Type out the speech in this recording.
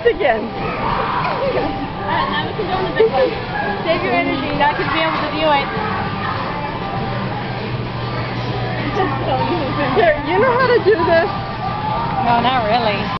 race again. Alright, now we can go on the big one. Save your energy, not to be able to view it. Here, you know how to do this? No, not really.